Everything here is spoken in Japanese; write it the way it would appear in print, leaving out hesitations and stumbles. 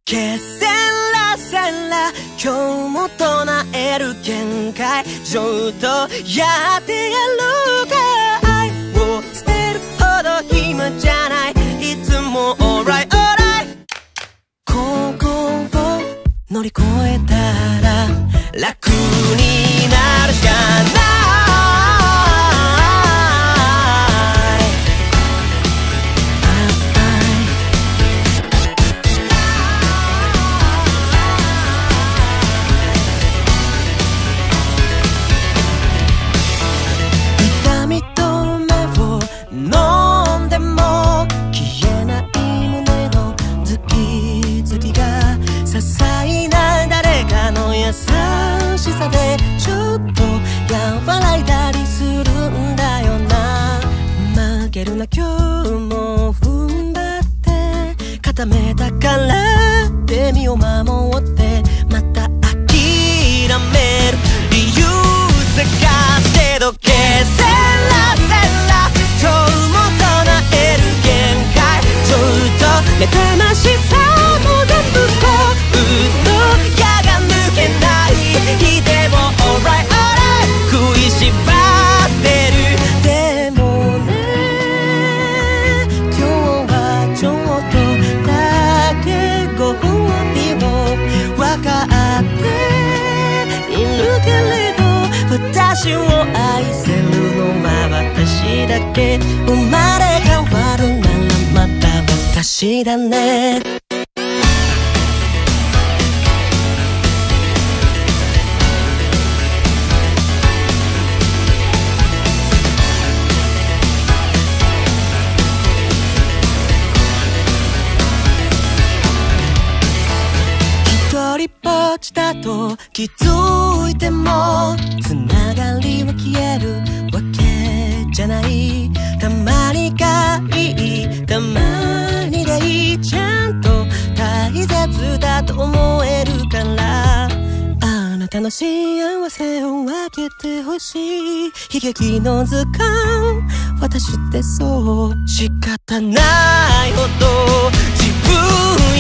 けせらせら今日も唱える限界ちょっとやってやるか愛を捨てるほど暇じゃないいつも alright alright ここを乗り越えたら楽になるしかない些細な誰かの優しさでちょっと和らいだりするんだよな負けるな今日も踏ん張って固めたからで身を守ってまた諦める理由探してどけせらせら今日も唱える限界ちょっと妬ましさも全部矢が抜けない日でも alright alright 食いしばってるでもね今日はちょっとだけご褒美を分かっているけれど私を愛せるのは私だけ生まれ変わるならまた私だね一人ぼっちだと気づいてもつながりは消えるわけじゃないたまにがいいたまにでいいちゃんと大切だと思えるからあなたの幸せを分けてほしい悲劇の図鑑私ってそう仕方ないほど自分